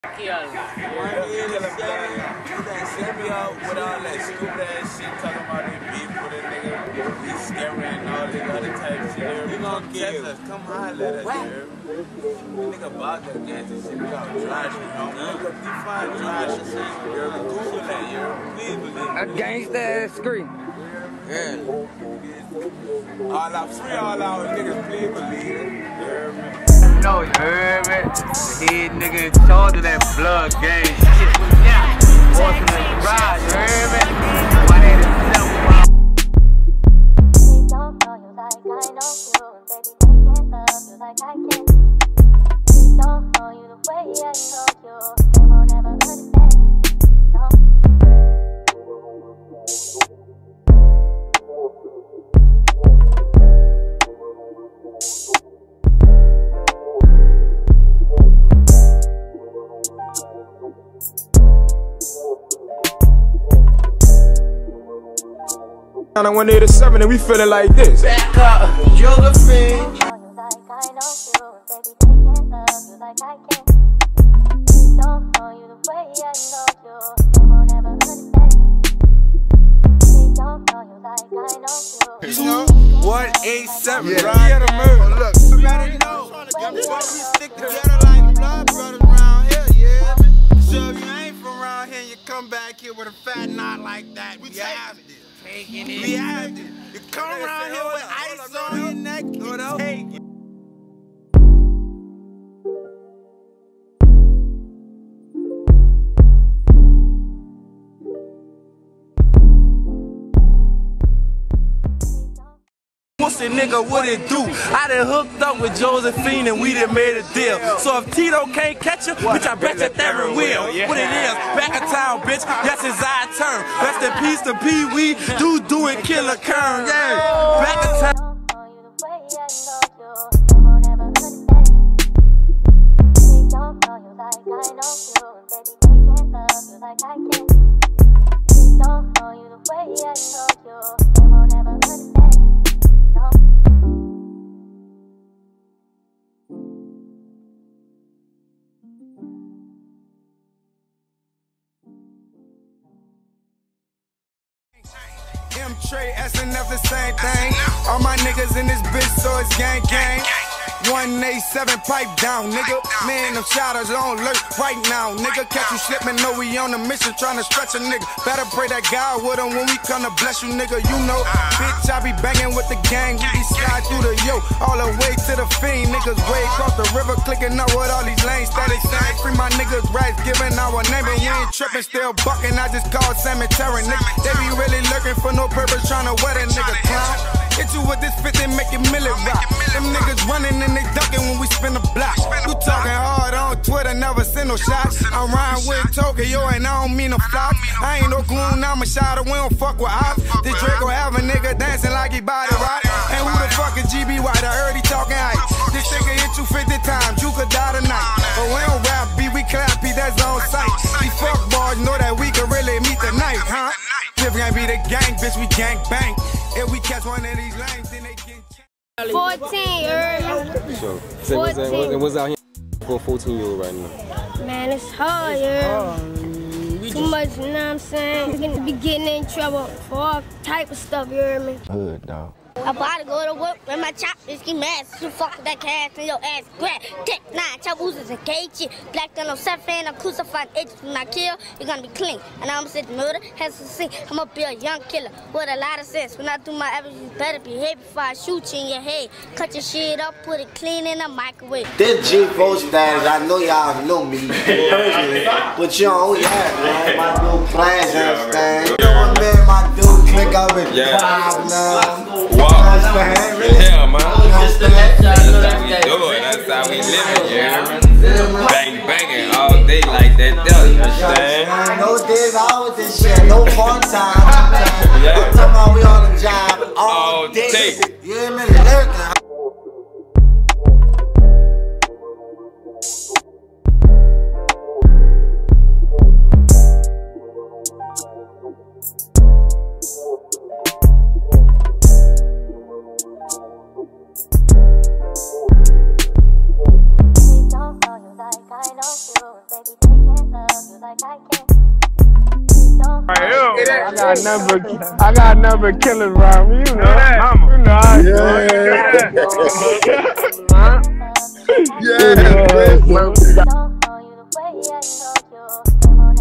Kill me out with all that stupid ass shit talking about this beef with a nigga, we scaring and all this other type shit. You gonna kill us, come holler at us, here. Nigga bought that gangster shit, we all dry shit, nigga, we find dry shit, girl, we Google that, yo. Please believe me. A gangsta ass scream. Yeah. All out, free all out, niggas, please believe it. No, you heard me? The head nigga in charge of that blood gang shit. Yeah. Forcing us to ride, you heard me? Why they the self They don't know you like I know you. Baby, they can't love you like I can. They don't know you the way I know you. They won't ever understand. No. On 187 and we feeling like this. back up, yoga fiend. Don't know you like I know you. Baby, they can't love you like I can. They don't know you the way I know you. They won't ever understand. They don't know you like I know you. You know? 187, Yeah, right? the murder. Look. You better know. Young boy, we stick together like blood brothers around here, yeah. So if you ain't from around here, you come back here with a fat knot like that. We have this. Taking it. We have this. You come around here with ice on your neck, you take it. Pussy nigga, what it do? I done hooked up with Josephine and we done made a deal. So if Tito can't catch you, bitch, I bet your theory will. What it is, back in town, bitch, yes, it's our turn. Rest in peace to Pee Wee, do and Killer Kern, yeah. Back in town. M-Trey, SNF, the same thing. All my niggas in this bitch, so it's gang gang. 187 pipe down, nigga. Man, them shotters on alert right now, nigga. Catch you slipping, know we on a mission, trying to stretch a nigga. Better pray that God with him when we come to bless you, nigga. You know, bitch, I be banging with the gang. We be slide through the yo, all the way to the fiend. Niggas way across the river, clicking up with all these lanes. Static saying, free my niggas, rights, giving our name, and we ain't tripping, still bucking. I just called cemetery, nigga. They be really lurking for no purpose, trying to wet a nigga clown. Hit you with this fit and make it millet rock. Them niggas running and they ducking when we spin the block. You talking hard on Twitter, never send no shots. I'm riding with Tokyo and I don't mean no flops. I ain't no goon, I'm a shotter, we don't fuck with ops. This Draco have a nigga dancing like he body rock. And who the fuck is GB White? I heard he talking hype. This nigga hit you 50 times, you could die tonight. But we don't rap beat, we clap beat, that's on sight. These fuck boys know that we can really meet tonight, huh? If we ain't be the gang, bitch, we gang bang. If we catch one of these lanes, then they get 14, Sure. So 14. what's out here for a 14-year-old right now? Man, it's hard, yeah. Too much, you know what I'm saying? You're gonna be getting in trouble for all type of stuff, you heard me? Hood, dog. I'm about to go to work with my chop, just get mad. You fuck with that cash in your ass, grab. Tech 9, chop oozes and cage. Black gun on 7 fan, I'm crucified edges. When I kill, you're gonna be clean. And I'm gonna murder, has to sing. I'm gonna be a young killer with a lot of sense. When I do my average, you better behave before I shoot you in your head. Cut your shit up, put it clean in the microwave. This G4 status, I know y'all know me personally, but you don't have, man. My dude plans, you understand? You know what, man? My dude click up and vibe now. Wow. Yeah, man. Just to let y'all know That's how we living, yeah. Bang, banging all day like that, you understand? no days out with this shit, no part time. I'm talking about we on the job all day. You hear me? Lurking. They don't know you like I know you, baby. I got number killers around me, you know that. Mama. You know I Yeah.